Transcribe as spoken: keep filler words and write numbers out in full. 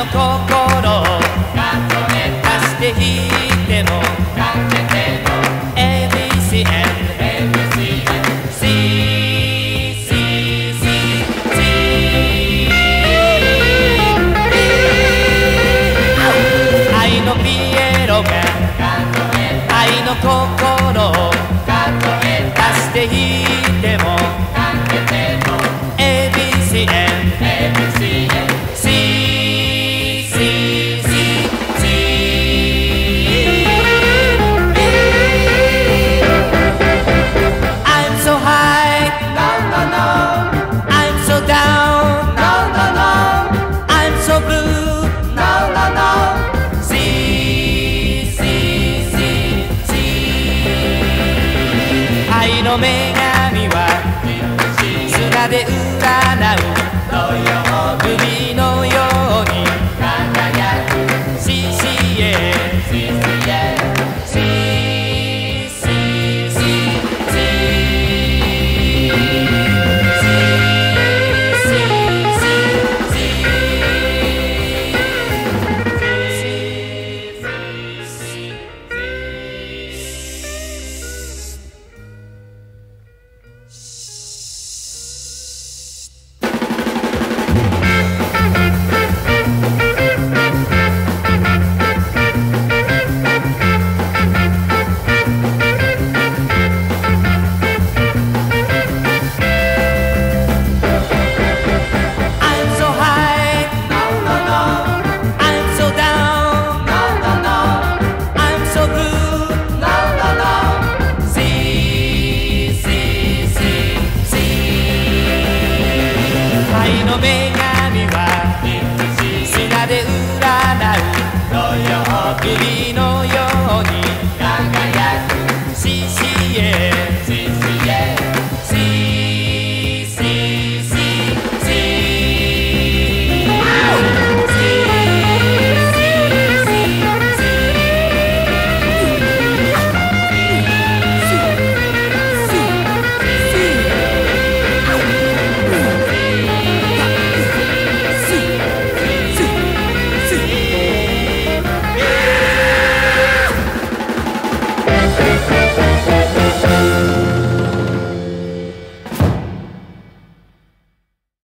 心を足して引いても エービーシー 愛のピエロが愛の心を足して引いても エービーシー I'm so high, no no no. I'm so down, no no no. I'm so blue, no no no. See, see, see, see. 愛の女神は砂で占う海